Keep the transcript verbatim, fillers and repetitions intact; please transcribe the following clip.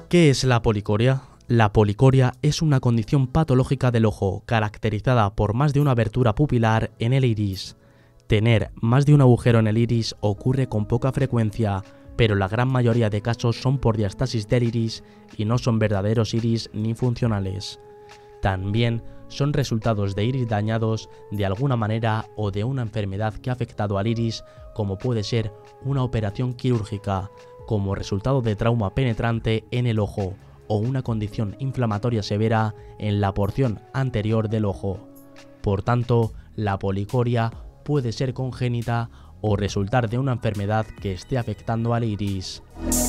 ¿Qué es la policoria? La policoria es una condición patológica del ojo, caracterizada por más de una abertura pupilar en el iris. Tener más de un agujero en el iris ocurre con poca frecuencia, pero la gran mayoría de casos son por diastasis del iris y no son verdaderos iris ni funcionales. También son resultados de iris dañados de alguna manera o de una enfermedad que ha afectado al iris, como puede ser una operación quirúrgica, como resultado de trauma penetrante en el ojo o una condición inflamatoria severa en la porción anterior del ojo. Por tanto, la policoria puede ser congénita o resultar de una enfermedad que esté afectando al iris.